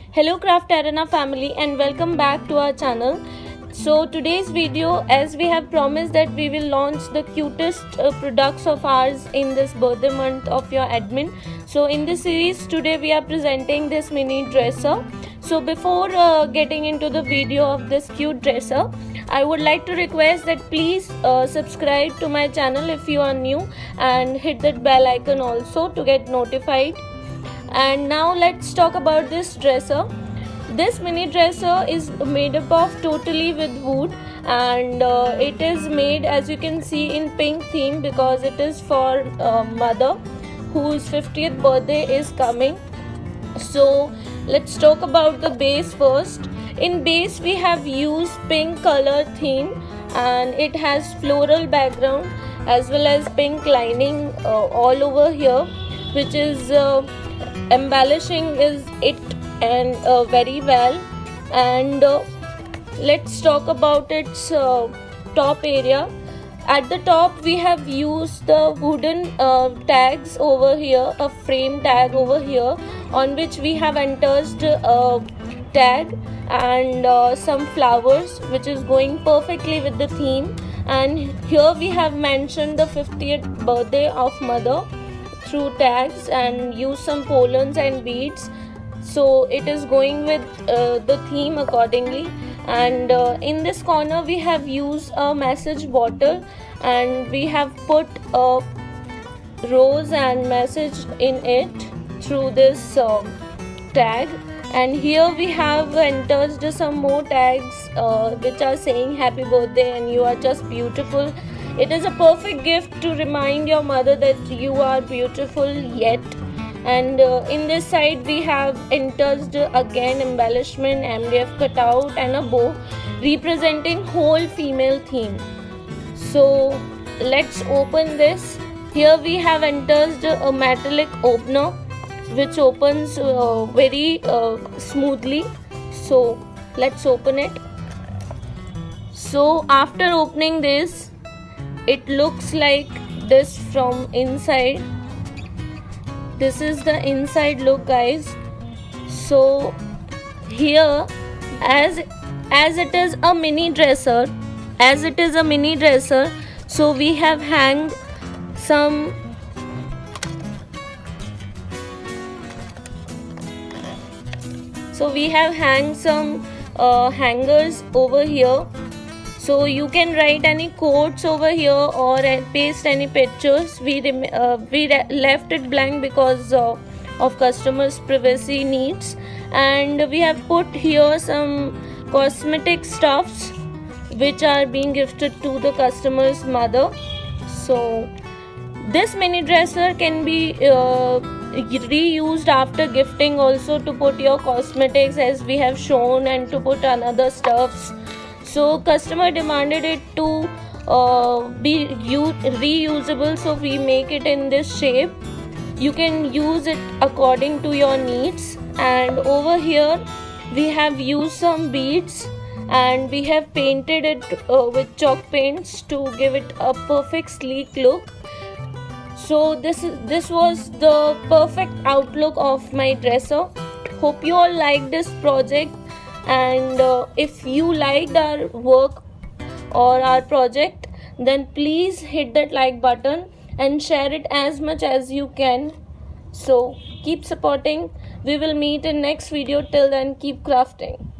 Hello Craft Arena family and welcome back to our channel. So today's video, as we have promised that we will launch the cutest products of ours in this birthday month of your admin. So in this series today we are presenting this mini dresser. So before getting into the video of this cute dresser, I would like to request that please subscribe to my channel if you are new and hit that bell icon also to get notified. And now let's talk about this dresser. This mini dresser is made up of totally with wood, and it is made, as you can see, in pink theme because it is for mother whose 50th birthday is coming. So let's talk about the base first. In base we have used pink color theme, and it has floral background as well as pink lining all over here, which is embellishing is it and very well. And let's talk about its top area. At the top we have used the wooden tags over here, a frame tag over here on which we have entered a tag and some flowers which is going perfectly with the theme. And here we have mentioned the 50th birthday of mother through tags and use some pollens and beads, so it is going with the theme accordingly. And in this corner we have used a message bottle and we have put a rose and message in it through this tag. And here we have entered some more tags which are saying happy birthday and you are just beautiful. It is a perfect gift to remind your mother that you are beautiful yet. And in this side we have entered again embellishment, MDF cutout and a bow representing whole female theme. So let's open this. Here we have entered a metallic opener which opens very smoothly. So let's open it. So after opening this, it looks like this from inside. This is the inside look, guys. So here, as it is a mini dresser, so we have hanged some hangers over here. So you can write any quotes over here or paste any pictures. We left it blank because of customers' privacy needs. And we have put here some cosmetic stuffs which are being gifted to the customer's mother. So this mini dresser can be reused after gifting also, to put your cosmetics as we have shown and to put another stuffs. So customer demanded it to be reusable, so we make it in this shape. You can use it according to your needs. And over here we have used some beads and we have painted it with chalk paints to give it a perfect sleek look. So this was the perfect outlook of my dresser. Hope you all like this project. And if you liked our work or our project, then please hit that like button and share it as much as you can. So keep supporting. We will meet in next video. Till then, keep crafting.